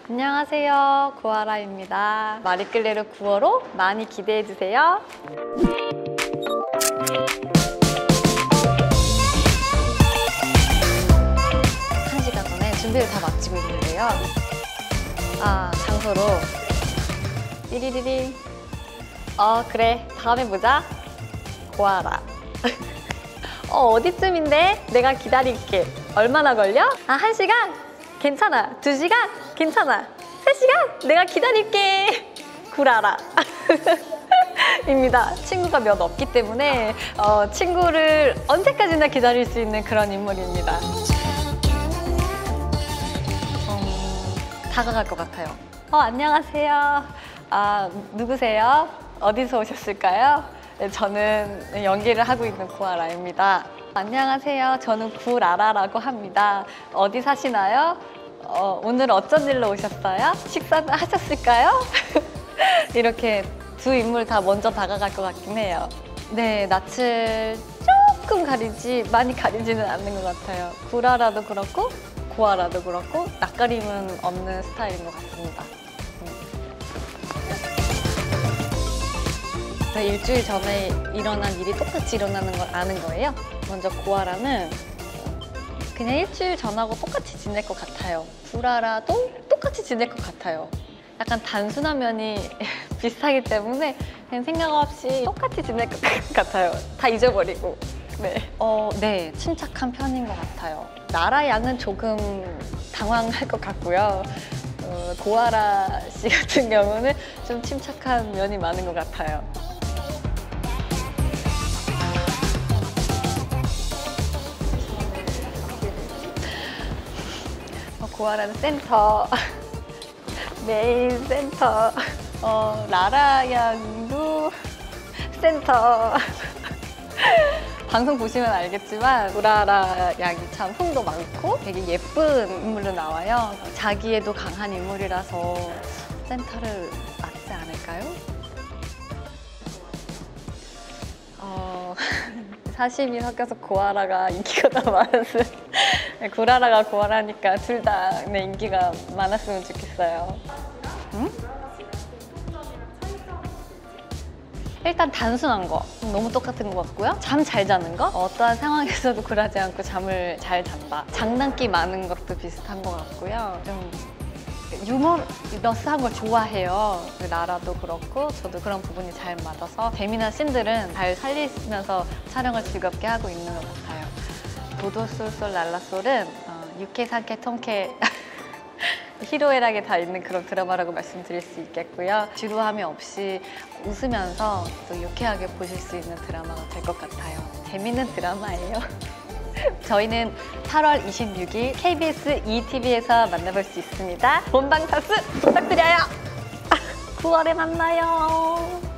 안녕하세요, 구하라입니다. 마리끌레르 9월호 많이 기대해주세요. 1시간 전에 준비를 다 마치고 있는데요. 장소로 띠리리리. 그래, 다음에 보자. 구하라. 어디쯤인데? 내가 기다릴게. 얼마나 걸려? 1시간? 괜찮아. 2시간? 괜찮아. 3시간? 내가 기다릴게. 구라라. 입니다. 친구가 몇 없기 때문에 친구를 언제까지나 기다릴 수 있는 그런 인물입니다. 다가갈 것 같아요. 안녕하세요. 누구세요? 어디서 오셨을까요? 네, 저는 연기를 하고 있는 구하라입니다. 안녕하세요. 저는 구라라라고 합니다. 어디 사시나요? 오늘 어쩐 일로 오셨어요? 식사는 하셨을까요? 이렇게 두 인물 다 먼저 다가갈 것 같긴 해요. 네, 낯을 조금 가리지 많이 가리지는 않는 것 같아요. 구라라도 그렇고 구하라도 그렇고 낯가림은 없는 스타일인 것 같습니다. 일주일 전에 일어난 일이 똑같이 일어나는 걸 아는 거예요. 먼저 구하라는 그냥 일주일 전하고 똑같이 지낼 것 같아요. 구라라도 똑같이 지낼 것 같아요. 약간 단순한 면이 비슷하기 때문에 그냥 생각 없이 똑같이 지낼 것 같아요. 다 잊어버리고. 네, 침착한 편인 것 같아요. 나라 양은 조금 당황할 것 같고요. 구하라 씨 같은 경우는 좀 침착한 면이 많은 것 같아요. 구하라는 센터, 메인 센터, 라라 양도 센터. 방송 보시면 알겠지만 구라라 양이 참 흥도 많고 되게 예쁜 인물로 나와요. 자기애도 강한 인물이라서 센터를 맡지 않을까요? 사심이 섞여서 구하라가 인기가 더 많았어요. 구라라가 구하라니까 둘 다 내 인기가 많았으면 좋겠어요. 응? 일단 단순한 거, 너무 똑같은 것 같고요. 잠 잘 자는 거, 어떠한 상황에서도 굴하지 않고 잠을 잘 잔다. 장난기 많은 것도 비슷한 것 같고요. 좀 유머러스한 걸 좋아해요. 나라도 그렇고 저도 그런 부분이 잘 맞아서 재미난 씬들은 잘 살리면서 촬영을 즐겁게 하고 있는 것 같아요. 도도솔솔 랄라솔은 유쾌, 상쾌, 통쾌 희로애락에 다 있는 그런 드라마라고 말씀드릴 수 있겠고요. 지루함이 없이 웃으면서 또 유쾌하게 보실 수 있는 드라마가 될 것 같아요. 재밌는 드라마예요. 저희는 8월 26일 KBS ETV에서 만나볼 수 있습니다. 본방사수 부탁드려요. 9월에 만나요.